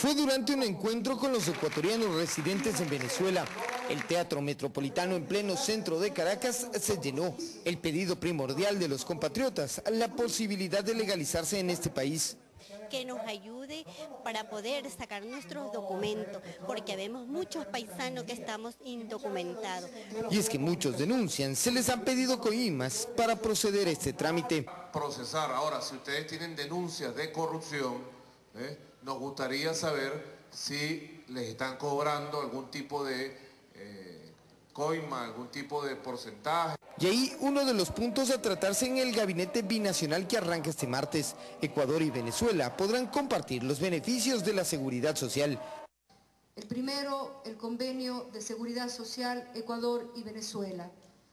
Fue durante un encuentro con los ecuatorianos residentes en Venezuela. El Teatro Metropolitano en pleno centro de Caracas se llenó. El pedido primordial de los compatriotas, la posibilidad de legalizarse en este país. Que nos ayude para poder sacar nuestros documentos, porque vemos muchos paisanos que estamos indocumentados. Y es que muchos denuncian, se les han pedido coimas para proceder a este trámite. Procesar. Ahora, si ustedes tienen denuncias de corrupción, nos gustaría saber si les están cobrando algún tipo de coima, algún tipo de porcentaje. Y ahí uno de los puntos a tratarse en el gabinete binacional que arranca este martes. Ecuador y Venezuela podrán compartir los beneficios de la seguridad social. El primero, el convenio de seguridad social Ecuador y Venezuela.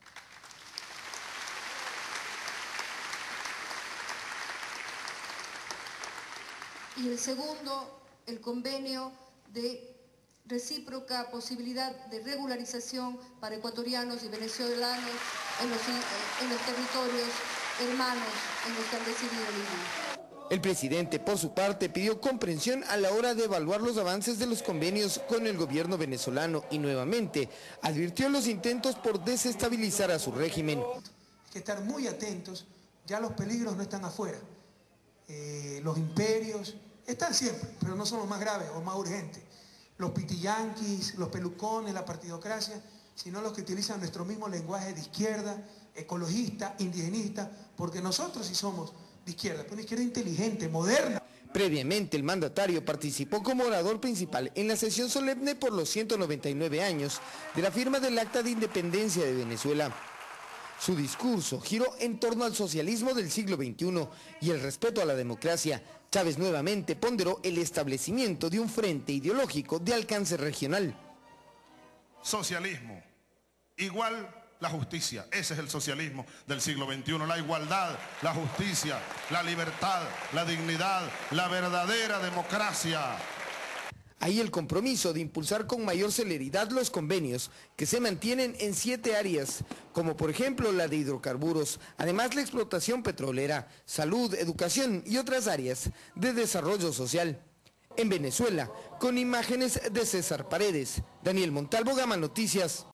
Y el segundo, el convenio de recíproca posibilidad de regularización para ecuatorianos y venezolanos en los territorios hermanos en los que han decidido vivir. El presidente, por su parte, pidió comprensión a la hora de evaluar los avances de los convenios con el gobierno venezolano y nuevamente advirtió los intentos por desestabilizar a su régimen. Hay que estar muy atentos, ya los peligros no están afuera. Los imperios están siempre, pero no son los más graves o más urgentes. Los pitiyanquis, los pelucones, la partidocracia, sino los que utilizan nuestro mismo lenguaje de izquierda, ecologista, indigenista, porque nosotros sí somos de izquierda, pero una izquierda inteligente, moderna. Previamente, el mandatario participó como orador principal en la sesión solemne por los 199 años de la firma del Acta de Independencia de Venezuela. Su discurso giró en torno al socialismo del siglo XXI y el respeto a la democracia. Chávez nuevamente ponderó el establecimiento de un frente ideológico de alcance regional. Socialismo, igual la justicia, ese es el socialismo del siglo XXI, la igualdad, la justicia, la libertad, la dignidad, la verdadera democracia. Ahí el compromiso de impulsar con mayor celeridad los convenios que se mantienen en 7 áreas, como por ejemplo la de hidrocarburos, además la explotación petrolera, salud, educación y otras áreas de desarrollo social. En Venezuela, con imágenes de César Paredes, Daniel Montalvo, Gama Noticias.